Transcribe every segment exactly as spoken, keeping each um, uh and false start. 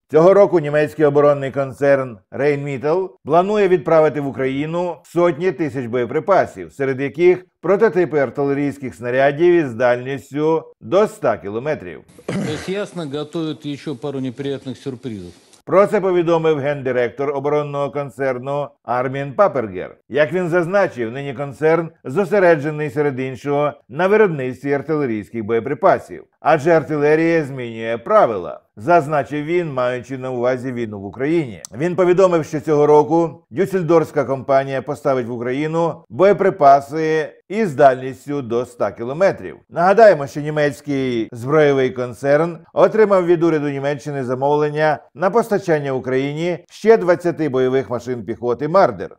Цього року німецький оборонний концерн Rheinmetall планує відправити в Україну сотні тисяч боєприпасів, серед яких прототипи артилерійських снарядів із дальністю до ста кілометрів. Тобто, ясно, готують ще пару неприємних сюрпризів. Про це повідомив гендиректор оборонного концерну Армін Папергер. Як він зазначив, нині концерн зосереджений серед іншого на виробництві артилерійських боєприпасів, адже артилерія змінює правила, зазначив він, маючи на увазі війну в Україні. Він повідомив, що цього року дюссельдорфська компанія поставить в Україну боєприпаси із дальністю до ста кілометрів. Нагадаємо, що німецький збройовий концерн отримав від уряду Німеччини замовлення на постачання Україні ще двадцяти бойових машин піхоти «Мардер».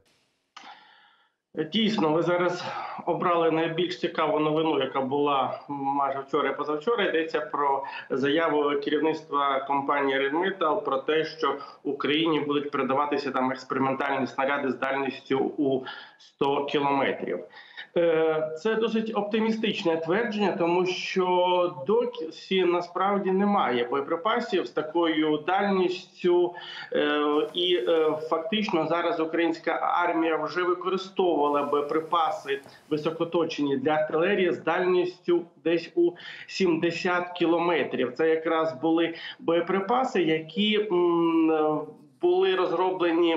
Дійсно, ви зараз обрали найбільш цікаву новину, яка була майже вчора і позавчора. Йдеться про заяву керівництва компанії Rheinmetall про те, що Україні будуть передаватися там експериментальні снаряди з дальністю у сто кілометрів. Це досить оптимістичне твердження, тому що досі насправді немає боєприпасів з такою дальністю, і фактично зараз українська армія вже використовувала боєприпаси високоточні для артилерії з дальністю десь у сімдесят кілометрів. Це якраз були боєприпаси, які були розроблені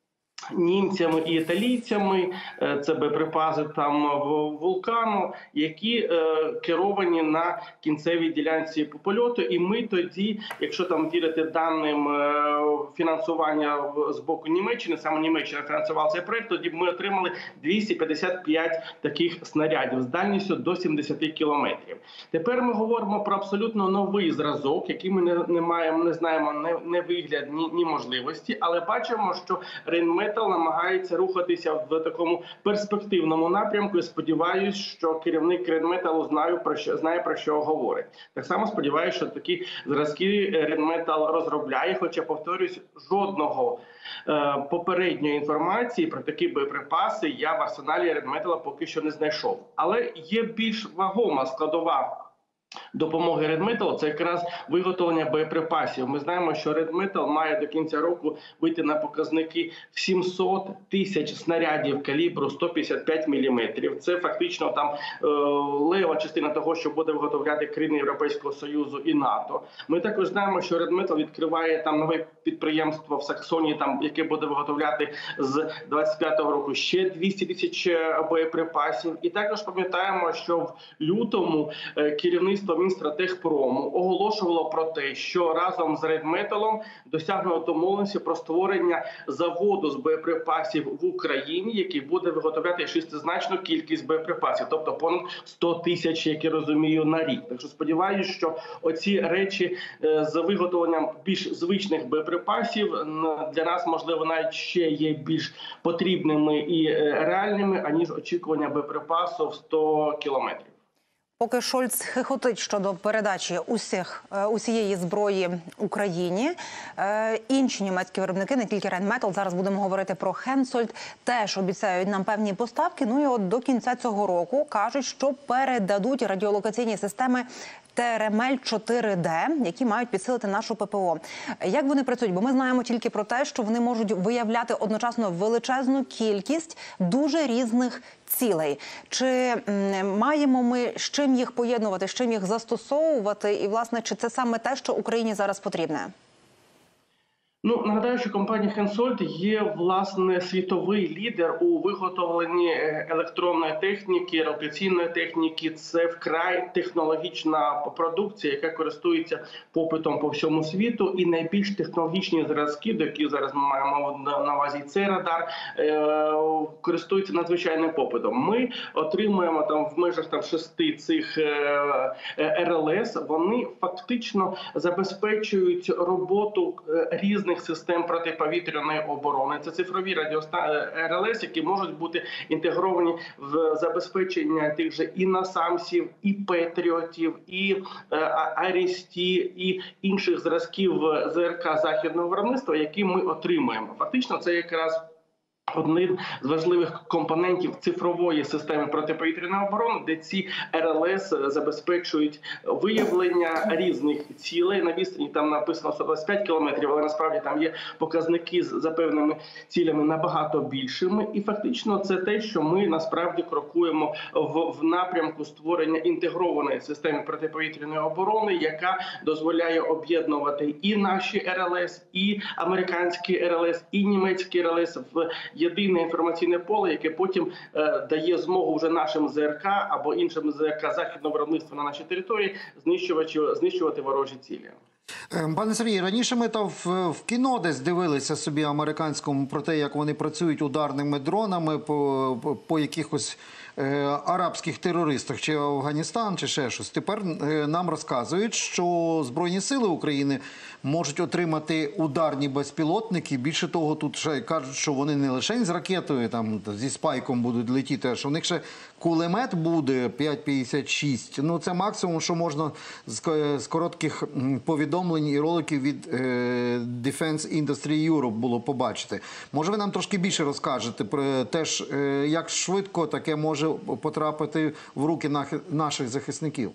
німцями і італійцями, це боєприпаси там «Вулкану», які е, керовані на кінцевій ділянці по польоту. І ми тоді, якщо там вірити даним е, фінансування з боку Німеччини, саме Німеччина фінансувала цей проєкт, тоді ми отримали двісті п'ятдесят п'ять таких снарядів з дальністю до сімдесят кілометрів. Тепер ми говоримо про абсолютно новий зразок, який ми не, не маємо, не знаємо не, не вигляд, ні, ні можливості, але бачимо, що Rheinmetall намагається рухатися в такому перспективному напрямку. І сподіваюся, що керівник Rheinmetall знає про що знає про що говорить. Так само сподіваюся, що такі зразки Rheinmetall розробляє, хоча, повторюсь, жодного е, попередньої інформації про такі боєприпаси я в арсеналі Rheinmetall поки що не знайшов. Але є більш вагома складова допомоги Rheinmetall – це якраз виготовлення боєприпасів. Ми знаємо, що Rheinmetall має до кінця року вийти на показники в сімсот тисяч снарядів калібру сто п'ятдесят п'ять міліметрів. Це фактично там е, лева частина того, що буде виготовляти країни Європейського Союзу і НАТО. Ми також знаємо, що Rheinmetall відкриває там нове підприємство в Саксонії, там яке буде виготовляти з двадцять п'ятого року ще двісті тисяч боєприпасів. І також пам'ятаємо, що в лютому е, керівництво Мінстратегпрому оголошувало про те, що разом з Rheinmetall досягнуло домовленості про створення заводу з боєприпасів в Україні, який буде виготовляти шестизначну кількість боєприпасів, тобто понад сто тисяч, як я розумію, на рік. Так що сподіваюся, що оці речі з виготовленням більш звичних боєприпасів для нас, можливо, навіть ще є більш потрібними і реальними, аніж очікування боєприпасу в сто кілометрів. Поки Шольц хихотить щодо передачі усіх, усієї зброї Україні, інші німецькі виробники, не тільки Rheinmetall, зараз будемо говорити про Hensoldt, теж обіцяють нам певні поставки. Ну і от до кінця цього року кажуть, що передадуть радіолокаційні системи Т Р М Л чотири Д, які мають підсилити нашу П П О. Як вони працюють? Бо ми знаємо тільки про те, що вони можуть виявляти одночасно величезну кількість дуже різних цілей. Чи м, маємо ми з чим їх поєднувати, з чим їх застосовувати? І, власне, чи це саме те, що Україні зараз потрібне? Ну, нагадаю, що компанія Hensoldt є, власне, світовий лідер у виготовленні електронної техніки, радіаційної техніки. Це вкрай технологічна продукція, яка користується попитом по всьому світу. І найбільш технологічні зразки, до яких зараз ми маємо на увазі цей радар, користуються надзвичайним попитом. Ми отримуємо там в межах там шести цих Р Л С. Вони фактично забезпечують роботу різних систем протиповітряної оборони. Це цифрові Р Л С, які можуть бути інтегровані в забезпечення тих же і насамсів, і петріотів, і Арісті, і інших зразків З Р К західного виробництва, які ми отримуємо. Фактично, це якраз одним з важливих компонентів цифрової системи протиповітряної оборони, де ці ер ел ес забезпечують виявлення різних цілей. На відстані там написано сто двадцять п'ять кілометрів, але насправді там є показники за певними цілями набагато більшими. І фактично це те, що ми насправді крокуємо в, в напрямку створення інтегрованої системи протиповітряної оборони, яка дозволяє об'єднувати і наші ер ел ес, і американські ер ел ес, і німецькі ер ел ес в єдине інформаційне поле, яке потім е, дає змогу вже нашим зе ер ка або іншим зе ер ка західного виробництва на нашій території знищувати, знищувати ворожі цілі. Пане Сергію, раніше ми там в, в кіно десь дивилися собі американському про те, як вони працюють ударними дронами по, по, по якихось е, арабських терористах, чи Афганістан, чи ще щось. Тепер е, нам розказують, що Збройні сили України можуть отримати ударні безпілотники. Більше того, тут ще кажуть, що вони не лише з ракетою, там, зі спайком будуть летіти, а що в них ще кулемет буде п'ять п'ятдесят шість. Ну, це максимум, що можна з, з коротких повідомлень і роликів від е, Defense Industry Europe було побачити. Може, ви нам трошки більше розкажете про те, ж, е, як швидко таке може потрапити в руки наших захисників?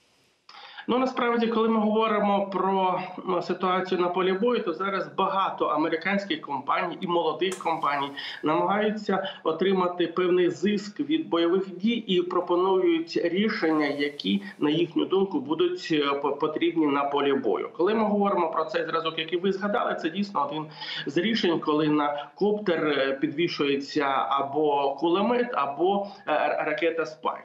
Ну, насправді, коли ми говоримо про ситуацію на полі бою, то зараз багато американських компаній і молодих компаній намагаються отримати певний зиск від бойових дій і пропонують рішення, які, на їхню думку, будуть потрібні на полі бою. Коли ми говоримо про цей зразок, який ви згадали, це дійсно один з рішень, коли на коптер підвішується або кулемет, або ракета «Спайк».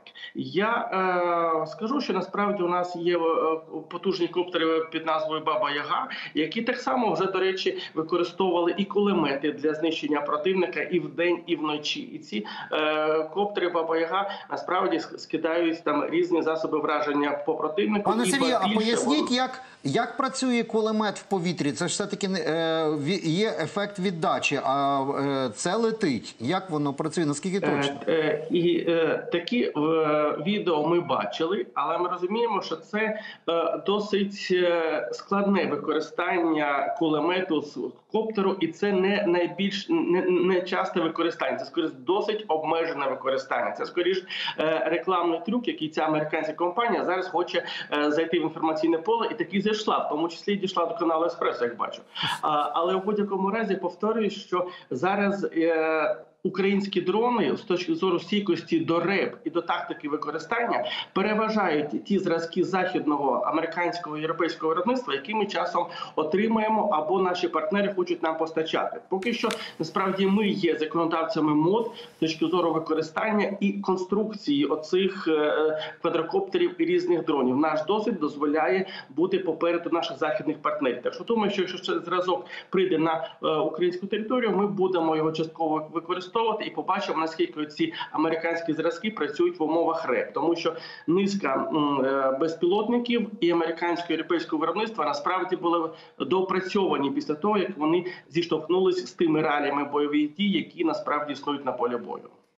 Я е, скажу, що насправді у нас є потужні коптери під назвою «Баба-Яга», які так само вже, до речі, використовували і кулемети для знищення противника і вдень, і вночі. І ці е, коптери «Баба-Яга» насправді скидають там різні засоби враження по противнику. Пане Сергію, а поясніть, воно... як, як працює кулемет в повітрі? Це ж все-таки е, є ефект віддачі, а е, це летить. Як воно працює? Наскільки точно? Е, е, і е, такі е, відео ми бачили, але ми розуміємо, що це е, досить складне використання кулемету з коптеру, і це не найбільш не, не часте використання. Це скоріше досить обмежене використання. Це скоріш е, рекламний трюк, який ця американська компанія зараз хоче е, зайти в інформаційне поле, і таки зайшла, в тому числі дійшла до каналу Еспресо, як бачу. А, але в будь-якому разі повторюю, що зараз е, українські дрони з точки зору стійкості до РЕБ і до тактики використання переважають ті зразки західного, американського, європейського виробництва, які ми часом отримаємо або наші партнери хочуть нам постачати. Поки що, насправді, ми є законодавцями МОД з точки зору використання і конструкції оцих квадрокоптерів і різних дронів. Наш досвід дозволяє бути попереду наших західних партнерів. Так що думаю, що якщо зразок прийде на українську територію, ми будемо його частково використовувати і побачимо, наскільки ці американські зразки працюють в умовах РЕБ. Тому що низка безпілотників і американського, і європейського виробництва насправді були доопрацьовані після того, як вони зіштовхнулися з тими реаліями бойових дій, які насправді існують на полі бою.